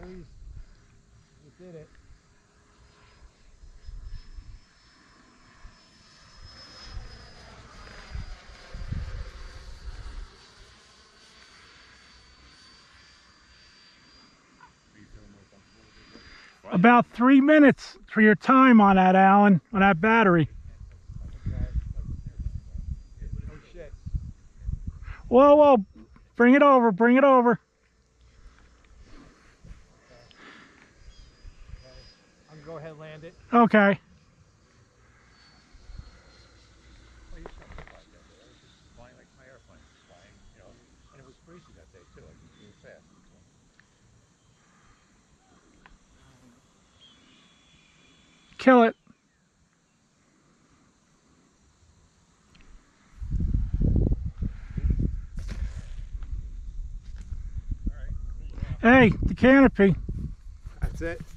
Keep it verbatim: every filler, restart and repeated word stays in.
batteries. We did it. About three minutes for your time on that, Alan, on that battery. Oh shit. Whoa, whoa. Bring it over, bring it over. Okay. I'm gonna go ahead and land it. Okay. Well, you saw me fly that day. I was just flying like my airplane, flying, you know, and it was breezy that day too. I just flew fast. So. Kill it. All right. Hey, the canopy. That's it.